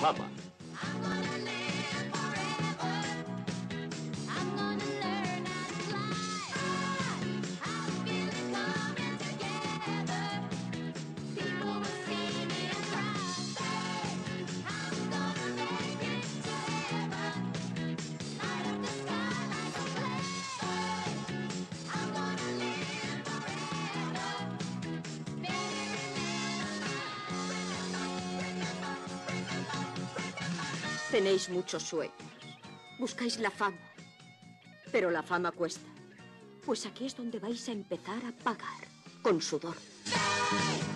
fama. Tenéis muchos sueños. Buscáis la fama. Pero la fama cuesta. Pues aquí es donde vais a empezar a pagar. Con sudor.